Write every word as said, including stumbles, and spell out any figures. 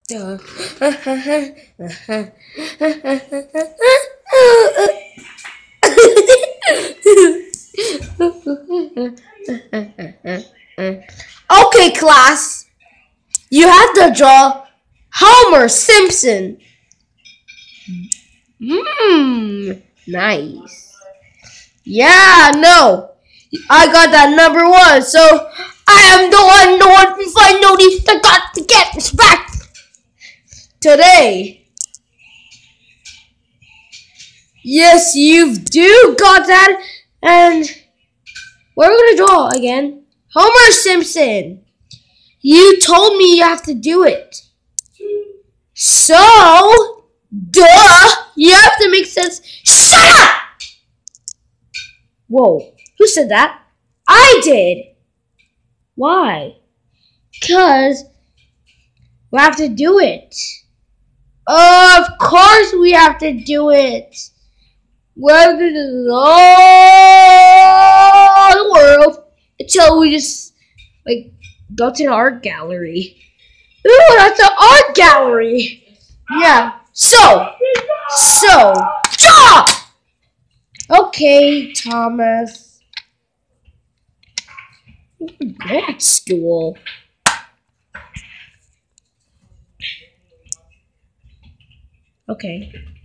Duh. Okay, class. You have to draw Homer Simpson. Mmm, nice. Yeah, no. I got that number one, so I am the one, the one finally got to get this back today. Yes, you do got that, and we're gonna draw again. Homer Simpson. You told me you have to do it. So, duh, you have to make sense. Shut up! Whoa, who said that? I did. Why? Because we have to do it. Of course we have to do it. We're going to do all the world until we just, like, go to an art gallery. Ooh, that's an art gallery. Yeah. So, so, draw! Okay, Thomas. That stool. Okay.